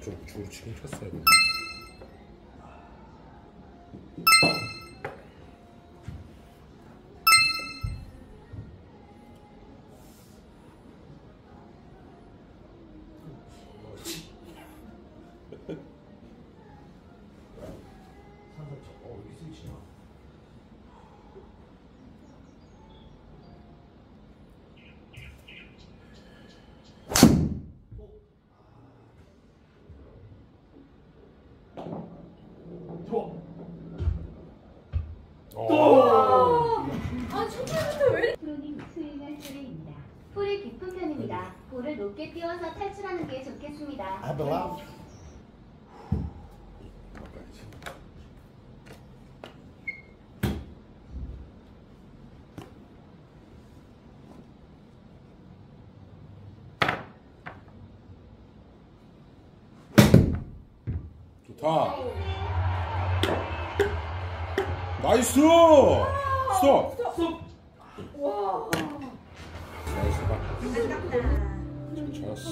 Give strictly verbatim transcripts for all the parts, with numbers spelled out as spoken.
좀 주로 치긴 쳤어야 돼. 아, 초반부터 왜? 프로님 스윙할 차례입니다. 볼이 깊은 편입니다. 볼을 높게 띄워서 탈출하는 게 좋겠습니다. 아들아. 좋다. 나이스! 스톱! 스톱! 와. 나이스다. 아깝다. 잘했어.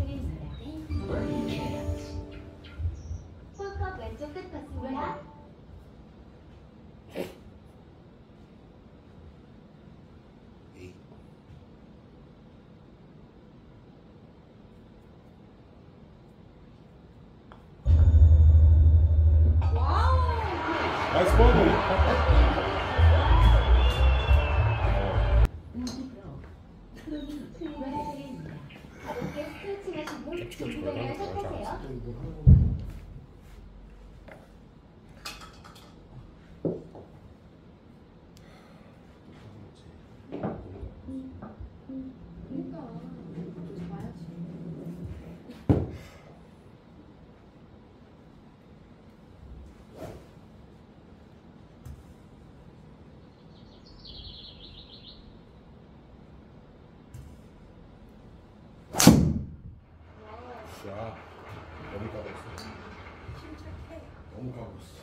홀컵 왼쪽 끝 봤습니다. 나이스 버디. 프로님 스윙할 차례입니다. 가볍게 스트레칭 하시고 준비되면 시작하세요. 야, 너무 가고 있어. 너무 가고 있어.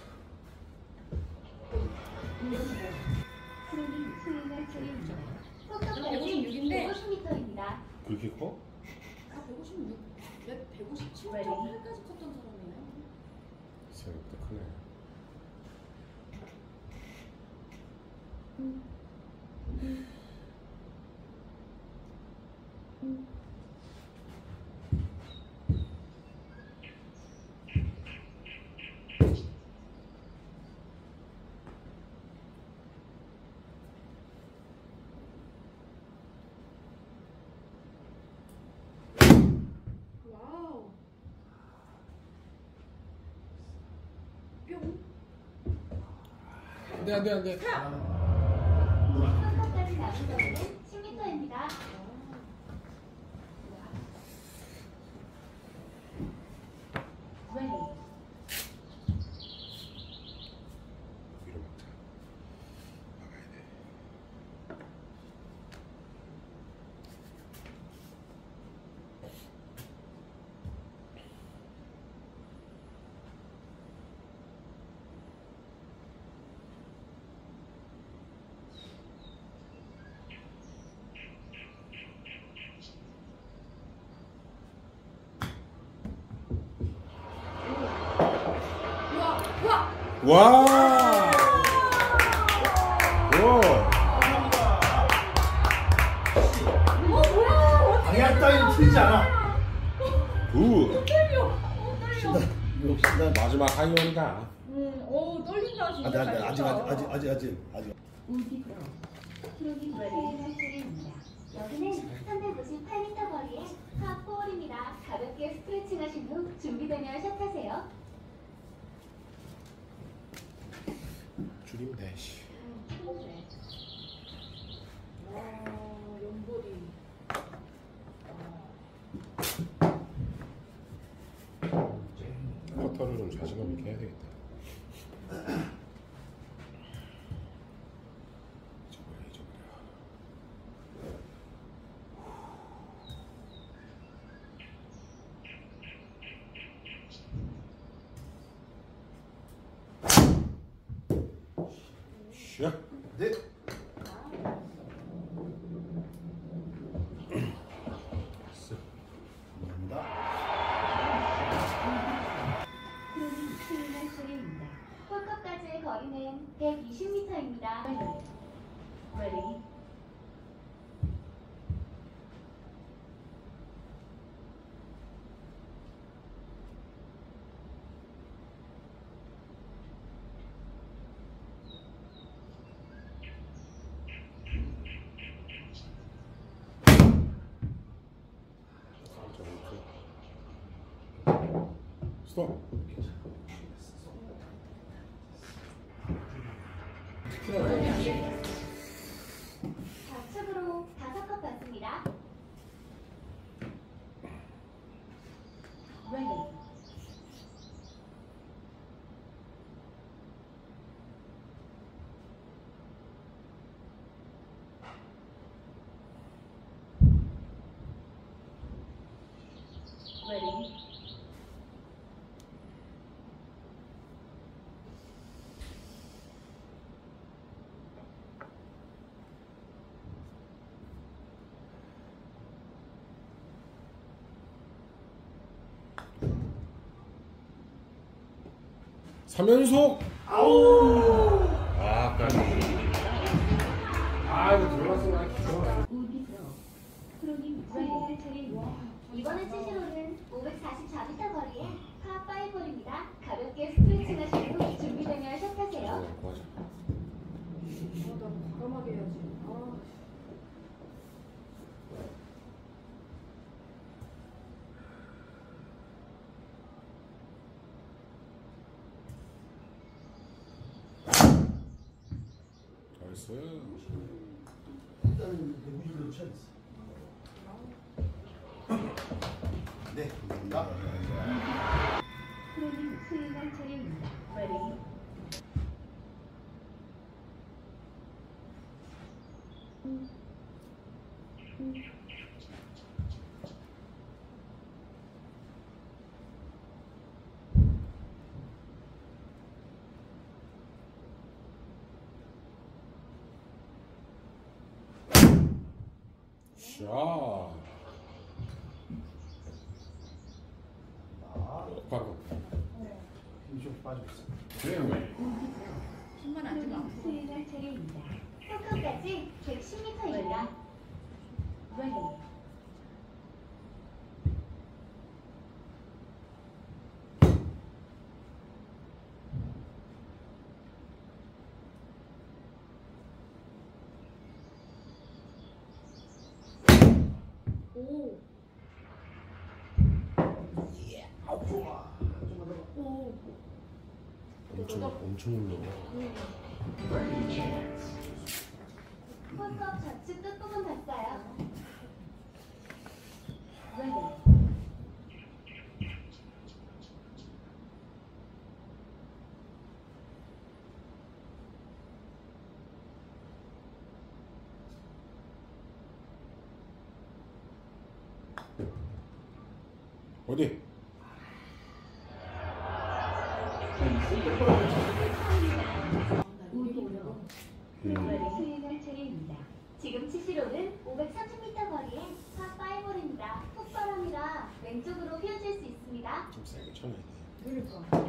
프로님 스윙할 차례입니다. 홀컵 백오십육인데 백오십 미터입니다. 그렇게 커? 아, 백오십육, 백오십칠 점 팔까지 컸던 사람이에요. 생각보다 크네. 음. 음. 음. 와우. 뿅. 안돼 안돼 안돼. 홀컵까지 남은 거리는 십 미터입니다. Ready. 위로 막자. 막아야 돼. 와, 와. 와! 오! 어 뭐야? 방향 따윈 틀리지 않아. 굿! 떨려. 어, 떨려. 역시 난 마지막 하이원이다. 음, 어, 떨린다 진짜. 아직 아직 잘 아직 쳤다. 아직 아직 아직 아직. 우디프로 프로님 스윙할 차례입니다. 여기는 삼백오십팔 미터 거리의 팝4홀입니다. 가볍게 스트레칭 하신 후 준비되면 샷하세요. 줄이면 돼. 씨. 와, 연보리. 퍼터를 좀 자신감 있게 해야 되겠다. 잊어버려 잊어버려. 샷! 네. 감사합니다. 차례입니다. Ready. 스톱. 좌측으로 다섯 컵 받습니다. Ready. Ready. 삼연속. 아우. 아, 까비. 아, 이거 들어갔으면 기가. 우디서 프로님 수행할 차례입니다. 이번에 치실 홀은 오백사십사 미터 거리에 파파이볼입니다. 가볍게 스트레칭 하시고 준비되면 샷하세요. 어, 맞아. 아, 나 과감하게 해야지. 아. 나이스. 일단은 내부질로 쳐야겠어. 네, 감사합니다. 프로님 수행할 차례입니다. Ready. 샷. 아, 바로. 힘이 좀 빠지고 있어. 그래. 손만 안 주면 안 돼. 수행할 차례입니다. 포커까지 백십 미터입니다. Ready. 오. 아우, 좋아. 좀만 더. 오. 엄청 엄청 올라. 포커 좌측 끝부분 봤어요. Ready. 어디? 우디서 음. 수행할 차례입니다. 지금 치실 홀은 오백삼십 미터 거리에 파파이볼입니다. 훅바람이라 왼쪽으로 휘어질 수 있습니다. 좀 세게 쳐야 돼. 그러니까.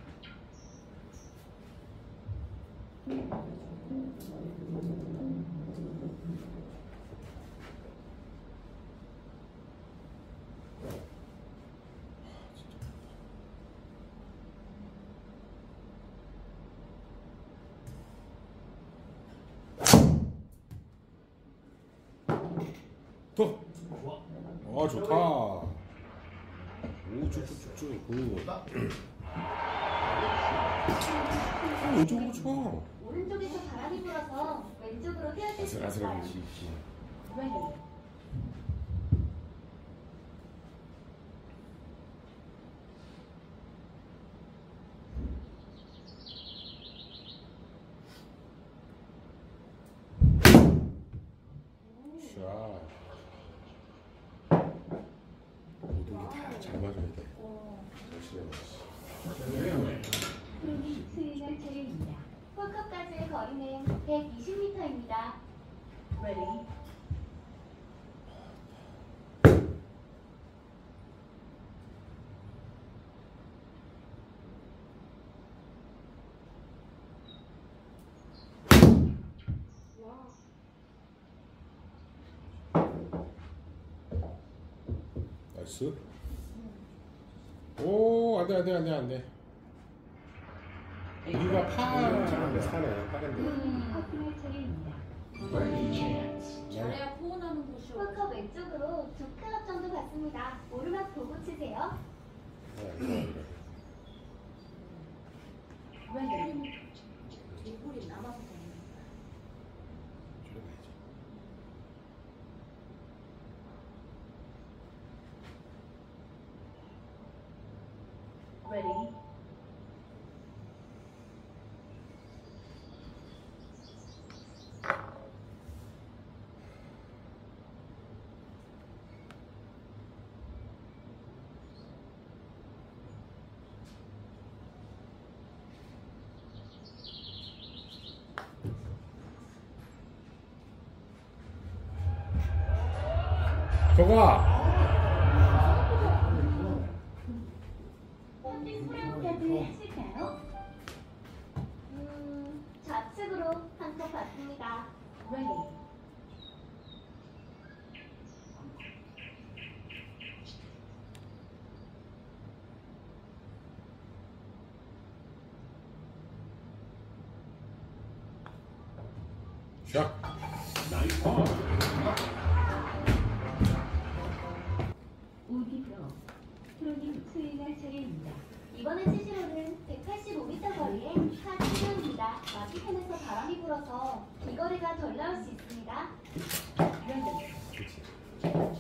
더. 좋아. 아, 좋다. 오, 쭉쭉쭉쭉. 굿. 나? 오, 이쪽으로 쳐. 오른쪽에서 바람이 불어서 왼쪽으로 휘어질 수 있어요. 아슬아슬하게 치. Ready. 샷. 모든 게 다 잘 맞아야 돼. 열심히 프로님 수행할 차례입니다. 홀컵까지의 거리는 백이십 미터입니다. Ready. 나이스. 오, 안 돼, 안 돼, 안 돼, 안 돼. 우리가 파란데 사네, 파란데. 커플 차례입니다. 잘해야 포원하는 곳이요. 홀컵 왼쪽으로 두 클럽 정도 갔습니다. 오르막 보고 치세요. 개골이 남아서 Ready? 저가 펀딩 프레오까지 하실까요? 음, 좌측으로 한 컵 받습니다. Ready? 샷. 나이스 파. 우디 프로. 프로님 스윙할 차례입니다. 이번에 치시로는 백팔십오 미터 거리에 파 치료입니다. 마피펜에서 바람이 불어서 비거리가 덜 나올 수 있습니다. Ready? 근데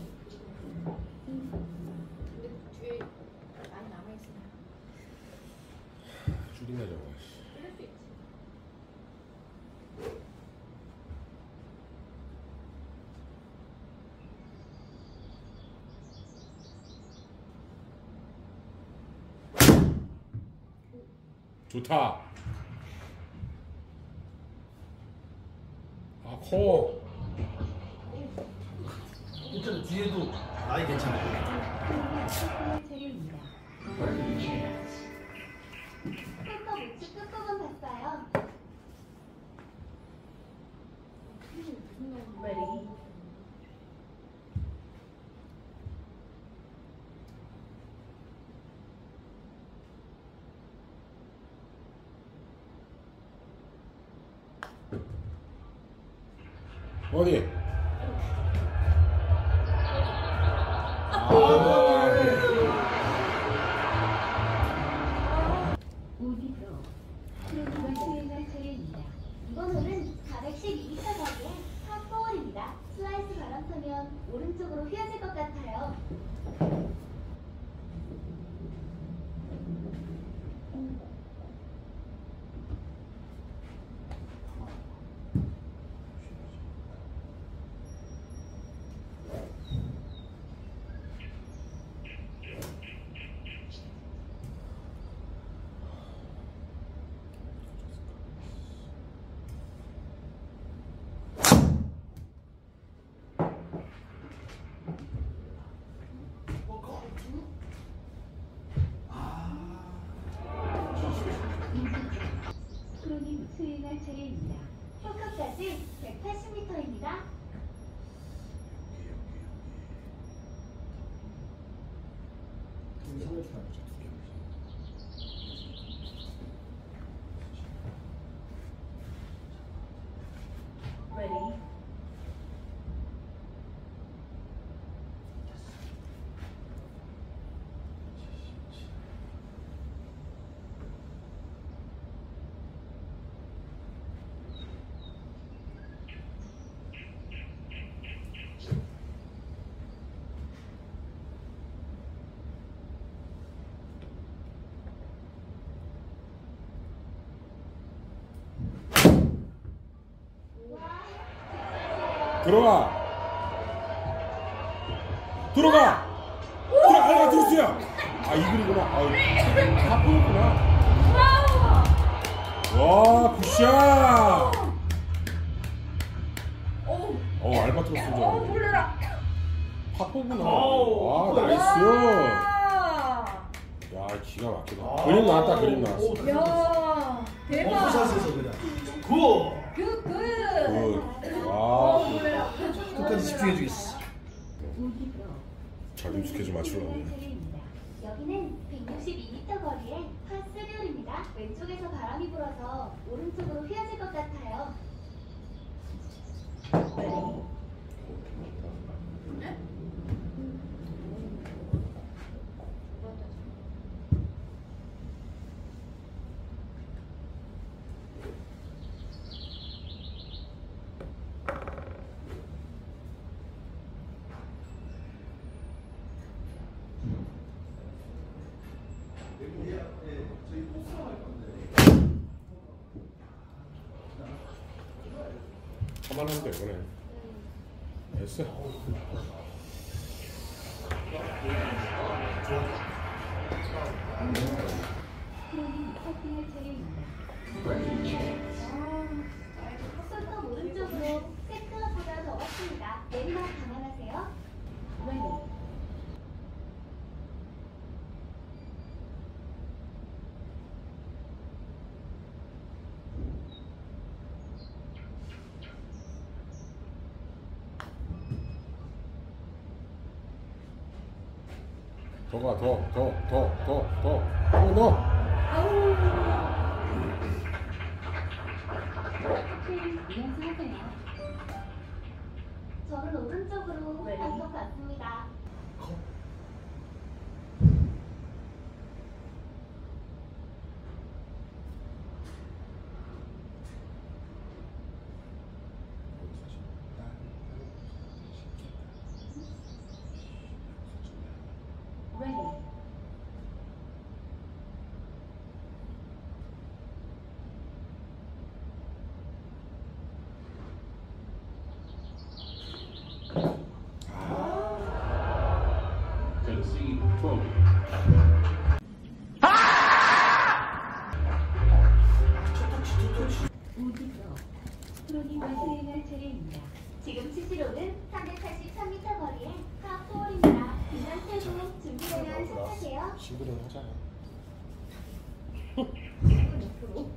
뒤에 많이 남아있으면 줄이나 저거. 뚫릴 수 있지. 좋다. 아, 커. 일단 뒤에도 나이 괜찮아요. 커플 차례입니다. 홀컵 우측 끝부분 봤어요. Ready? 어디? 우디 프로. 프로님과 스윙할 차례입니다. 이번 홀은 사백십이 미터 거리에 파4홀입니다. 슬라이스 바람 타면 오른쪽으로 휘어질 것 같아요. 프로님 스윙할 차례입니다. 홀컵까지 백팔십 미터입니다. Ready? 들어가. 들어가. 들어. 아, 들었어요. 아, 이글이구나. 아, 하프구나. 와, 굿샷. 오! 어, 알바트로스 줄 어, 알았네. 몰라라! 파포구나. 오. 와, 나이스. 와! 야, 기가 막히다. 아. 그림 나왔다, 그림 나왔어. 오, 야, 대박! 샷에서 그냥 굿! 굿, 굿! 굿. 어, 와, 몰라라. 끝까지 집중해주겠어. 우디 프로. 자금 스케줄 맞추려고 하네. 차례입니다. 여기는 백육십이 미터 거리의 파스리홀입니다. 왼쪽에서 바람이 불어서 오른쪽으로 휘어질 것 같아요. 네? 가만하면 돼 이거네. 됐어. 프로님 커팅할 차례입니다. 손톱 오른쪽으로 세트업보다 더 왔습니다. 내리막 감안하세요. Ready. 더 가, 더, 더, 더, 더, 더, 더 넣어. 이연수하세요. 저는 오른쪽으로 갈 것 같습니다. Ready. Concede twelve. 우디 프로. 프로님 스윙할 차례입니다. 지금 치시로는 삼백팔십삼 미터 거리의 파포홀입니다. 긴장 풀고 준비되면 시작하세요. 친구들 하잖아. 옆으로.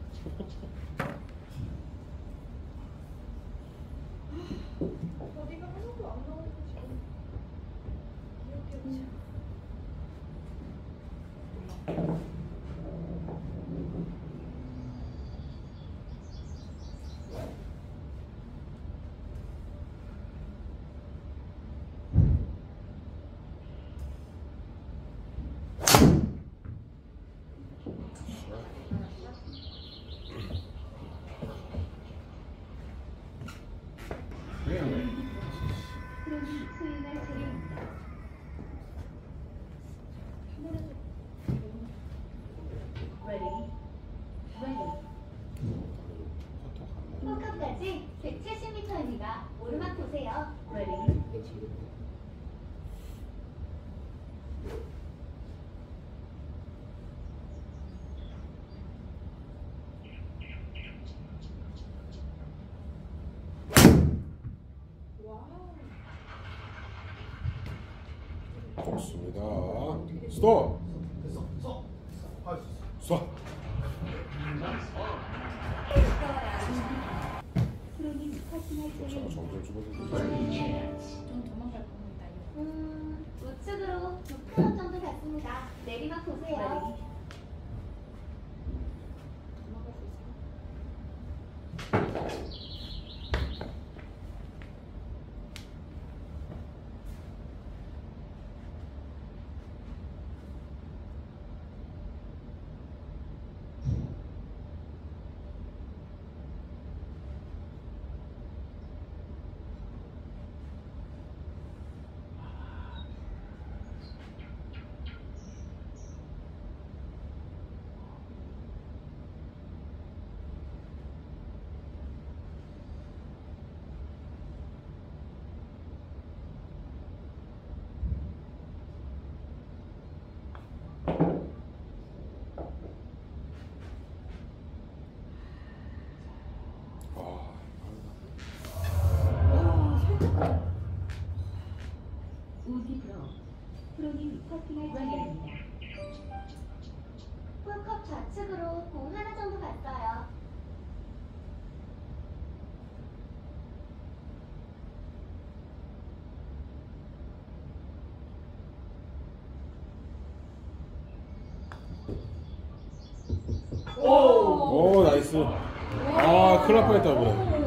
어디가 하나도 안 나오고 지금. 이렇게 프로님 스윙할 차례입니다. Ready. Ready. 홀컵까지 백칠십 미터입니다. 오르막 보세요. Ready. 좋습니다. 스톱. 됐어. 써. 할수 있어. 쏴. 프로님 커팅할 자, 차례입니다. 점점 줄어들고. 좀 도망갈 겁니다. 이거. 음, 우측으로 두 클럽 정도 갔습니다. 내리막 보세요. Ready. 도망갈 수 있어. 우디 프로. 프로님 커팅할 차례입니다. 홀컵 좌측으로 공 하나 정도 갔어요. 오. 오 나이스. 아 큰일 날 뻔했다 그래.